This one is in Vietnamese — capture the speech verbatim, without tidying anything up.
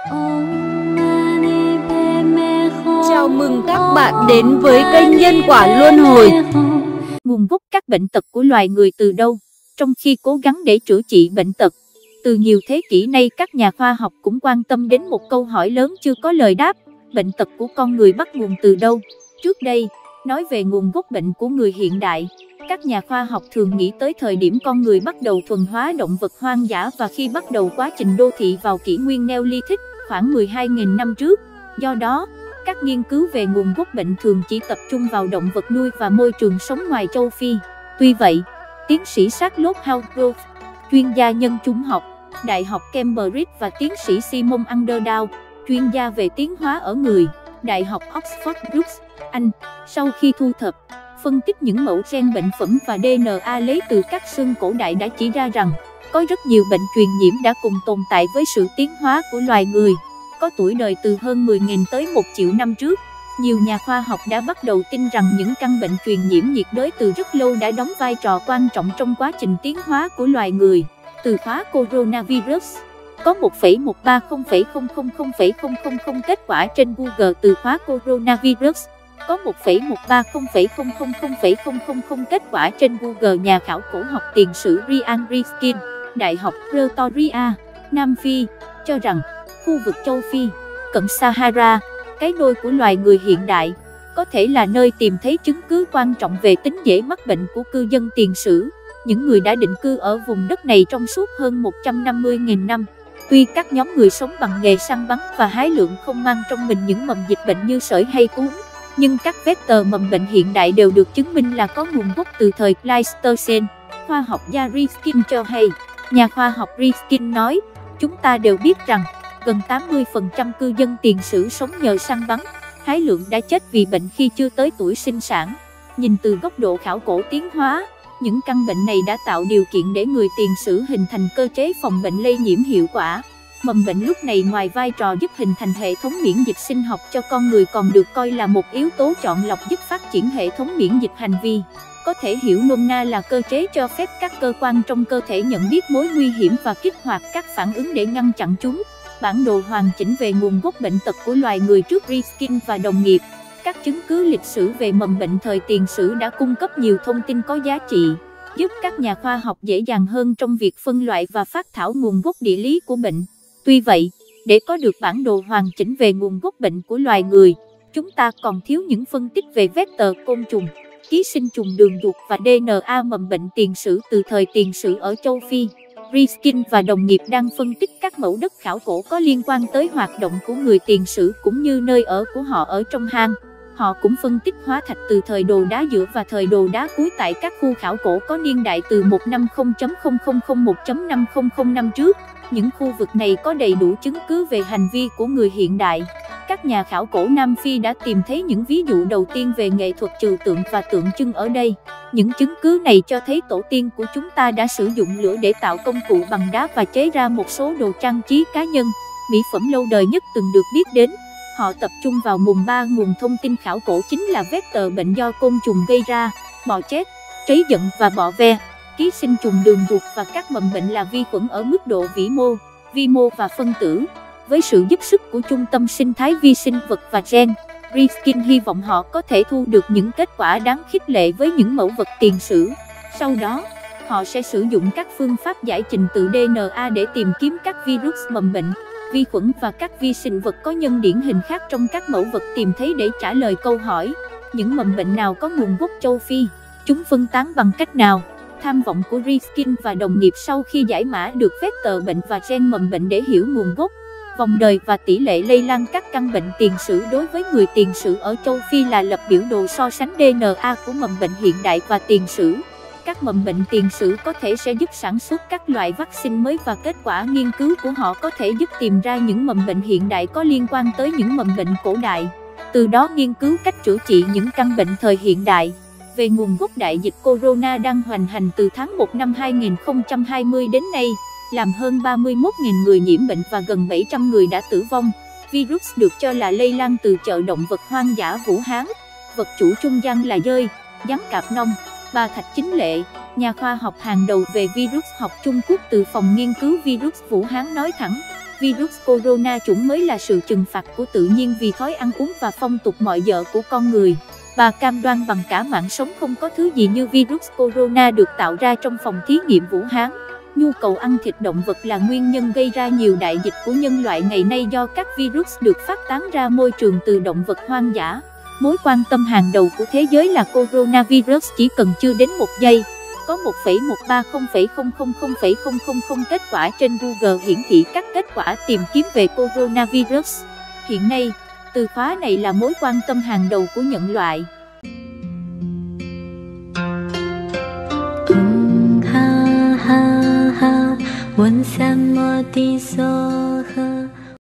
Chào mừng các bạn đến với kênh Nhân Quả Luân Hồi. Nguồn gốc các bệnh tật của loài người từ đâu? Trong khi cố gắng để chữa trị bệnh tật, từ nhiều thế kỷ nay các nhà khoa học cũng quan tâm đến một câu hỏi lớn chưa có lời đáp: bệnh tật của con người bắt nguồn từ đâu? Trước đây, nói về nguồn gốc bệnh của người hiện đại, các nhà khoa học thường nghĩ tới thời điểm con người bắt đầu thuần hóa động vật hoang dã và khi bắt đầu quá trình đô thị vào kỷ nguyên Neolithic, khoảng mười hai nghìn năm trước. Do đó, các nghiên cứu về nguồn gốc bệnh thường chỉ tập trung vào động vật nuôi và môi trường sống ngoài châu Phi. Tuy vậy, tiến sĩ Charles Howgrove, chuyên gia nhân chủng học, Đại học Cambridge và tiến sĩ Simon Underdown, chuyên gia về tiến hóa ở người, Đại học Oxford Brookes, Anh, sau khi thu thập, phân tích những mẫu gen bệnh phẩm và đê en a lấy từ các xương cổ đại đã chỉ ra rằng, có rất nhiều bệnh truyền nhiễm đã cùng tồn tại với sự tiến hóa của loài người, có tuổi đời từ hơn mười nghìn tới một triệu năm trước. Nhiều nhà khoa học đã bắt đầu tin rằng những căn bệnh truyền nhiễm nhiệt đới từ rất lâu đã đóng vai trò quan trọng trong quá trình tiến hóa của loài người. Từ khóa coronavirus, có một phẩy một ba không phẩy không không không phẩy không không không kết quả trên Google từ khóa coronavirus. Có một phẩy một ba không phẩy không không không phẩy không không không kết quả trên Google. Nhà khảo cổ học tiền sử Ryan Riskin, Đại học Pretoria, Nam Phi, cho rằng khu vực châu Phi, cận Sahara, cái nôi của loài người hiện đại, có thể là nơi tìm thấy chứng cứ quan trọng về tính dễ mắc bệnh của cư dân tiền sử, những người đã định cư ở vùng đất này trong suốt hơn một trăm năm mươi nghìn năm. Tuy các nhóm người sống bằng nghề săn bắn và hái lượm không mang trong mình những mầm dịch bệnh như sởi hay cúm, nhưng các vector mầm bệnh hiện đại đều được chứng minh là có nguồn gốc từ thời Pleistocene. Khoa học gia Riskin cho hay, nhà khoa học Riskin nói, chúng ta đều biết rằng, gần tám mươi phần trăm cư dân tiền sử sống nhờ săn bắn, hái lượm đã chết vì bệnh khi chưa tới tuổi sinh sản. Nhìn từ góc độ khảo cổ tiến hóa, những căn bệnh này đã tạo điều kiện để người tiền sử hình thành cơ chế phòng bệnh lây nhiễm hiệu quả. Mầm bệnh lúc này ngoài vai trò giúp hình thành hệ thống miễn dịch sinh học cho con người còn được coi là một yếu tố chọn lọc giúp phát triển hệ thống miễn dịch hành vi. Có thể hiểu nôm na là cơ chế cho phép các cơ quan trong cơ thể nhận biết mối nguy hiểm và kích hoạt các phản ứng để ngăn chặn chúng. Bản đồ hoàn chỉnh về nguồn gốc bệnh tật của loài người trước Riskin và đồng nghiệp. Các chứng cứ lịch sử về mầm bệnh thời tiền sử đã cung cấp nhiều thông tin có giá trị, giúp các nhà khoa học dễ dàng hơn trong việc phân loại và phát thảo nguồn gốc địa lý của bệnh. Tuy vậy, để có được bản đồ hoàn chỉnh về nguồn gốc bệnh của loài người, chúng ta còn thiếu những phân tích về vector côn trùng, ký sinh trùng đường ruột và đê en a mầm bệnh tiền sử từ thời tiền sử ở châu Phi. Riskin và đồng nghiệp đang phân tích các mẫu đất khảo cổ có liên quan tới hoạt động của người tiền sử cũng như nơi ở của họ ở trong hang. Họ cũng phân tích hóa thạch từ thời đồ đá giữa và thời đồ đá cuối tại các khu khảo cổ có niên đại từ một trăm năm mươi đến không không không một đến năm không không năm trước. Những khu vực này có đầy đủ chứng cứ về hành vi của người hiện đại. Các nhà khảo cổ Nam Phi đã tìm thấy những ví dụ đầu tiên về nghệ thuật trừu tượng và tượng trưng ở đây. Những chứng cứ này cho thấy tổ tiên của chúng ta đã sử dụng lửa để tạo công cụ bằng đá và chế ra một số đồ trang trí cá nhân, mỹ phẩm lâu đời nhất từng được biết đến. Họ tập trung vào mùng ba nguồn thông tin khảo cổ chính là vector bệnh do côn trùng gây ra, bọ chết, trấy giận và bọ ve, ký sinh trùng đường ruột và các mầm bệnh là vi khuẩn ở mức độ vĩ mô, vi mô và phân tử. Với sự giúp sức của Trung tâm Sinh thái Vi sinh vật và Gen, Riskin hy vọng họ có thể thu được những kết quả đáng khích lệ với những mẫu vật tiền sử. Sau đó, họ sẽ sử dụng các phương pháp giải trình tự đê en a để tìm kiếm các virus mầm bệnh, vi khuẩn và các vi sinh vật có nhân điển hình khác trong các mẫu vật tìm thấy để trả lời câu hỏi: những mầm bệnh nào có nguồn gốc châu Phi, chúng phân tán bằng cách nào? Tham vọng của Riskin và đồng nghiệp sau khi giải mã được vector bệnh và gen mầm bệnh để hiểu nguồn gốc, vòng đời và tỷ lệ lây lan các căn bệnh tiền sử đối với người tiền sử ở châu Phi là lập biểu đồ so sánh đê en a của mầm bệnh hiện đại và tiền sử. Các mầm bệnh tiền sử có thể sẽ giúp sản xuất các loại vaccine mới và kết quả nghiên cứu của họ có thể giúp tìm ra những mầm bệnh hiện đại có liên quan tới những mầm bệnh cổ đại, từ đó nghiên cứu cách chữa trị những căn bệnh thời hiện đại. Về nguồn gốc đại dịch corona đang hoành hành từ tháng một năm hai nghìn không trăm hai mươi đến nay, làm hơn ba mươi mốt nghìn người nhiễm bệnh và gần bảy trăm người đã tử vong. Virus được cho là lây lan từ chợ động vật hoang dã Vũ Hán. Vật chủ trung gian là dơi, gián cạp nông. Bà Thạch Chính Lệ, nhà khoa học hàng đầu về virus học Trung Quốc từ phòng nghiên cứu virus Vũ Hán nói thẳng, Virus corona chủng mới là sự trừng phạt của tự nhiên vì thói ăn uống và phong tục mọi dợ của con người. Bà cam đoan bằng cả mạng sống không có thứ gì như virus corona được tạo ra trong phòng thí nghiệm Vũ Hán. Nhu cầu ăn thịt động vật là nguyên nhân gây ra nhiều đại dịch của nhân loại ngày nay do các virus được phát tán ra môi trường từ động vật hoang dã. Mối quan tâm hàng đầu của thế giới là coronavirus chỉ cần chưa đến một giây. Có một phẩy một ba không phẩy không không không phẩy không không không kết quả trên Google hiển thị các kết quả tìm kiếm về coronavirus. Hiện nay, từ khóa này là mối quan tâm hàng đầu của nhân loại. ha ha ha，问什么的说？